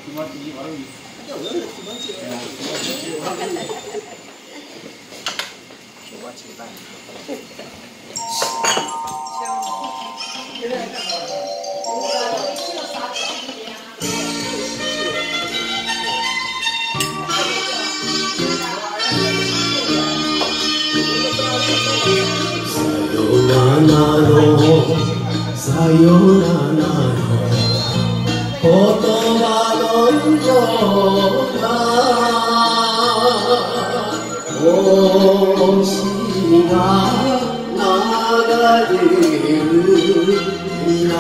さよならの言葉のような星が流れる港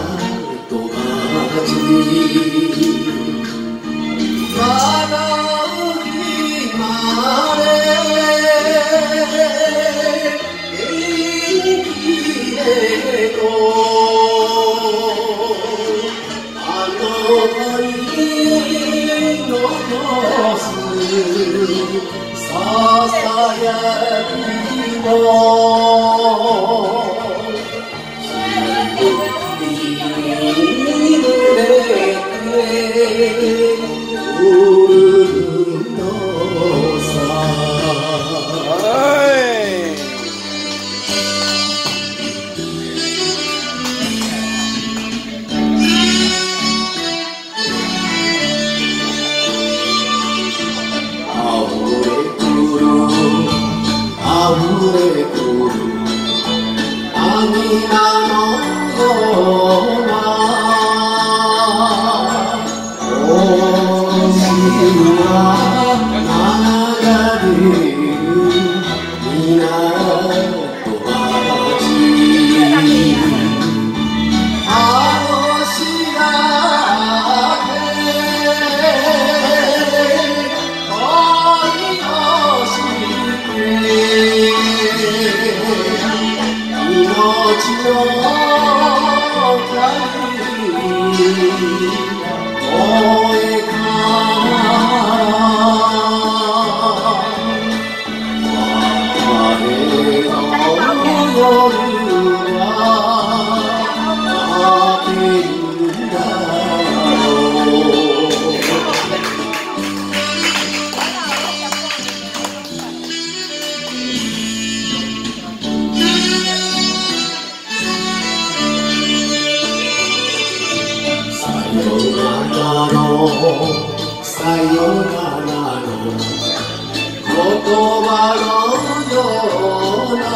町まだ今で元気でとささやきの君に濡れてうるのさ溢れくる涙のような星が流れる港町あの白さよならの言葉のような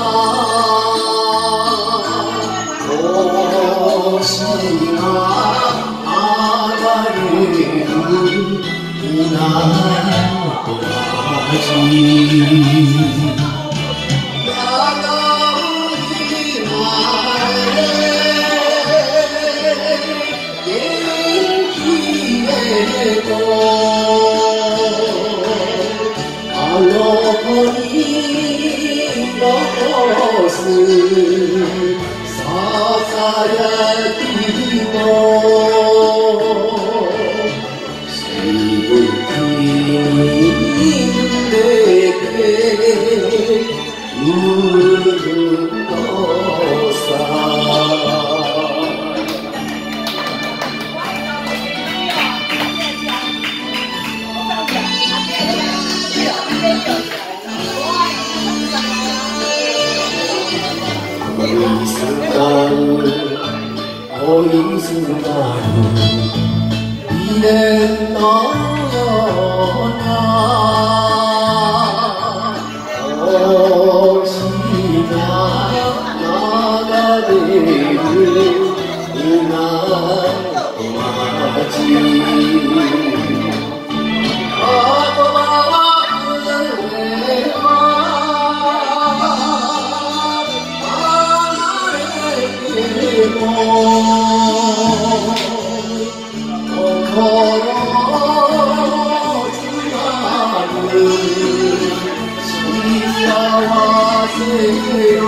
星が流れる港町あの子に残すささやきのしぶきに濡れてうるのさ恋すがる未練のような星が流れる港町言葉は幸せ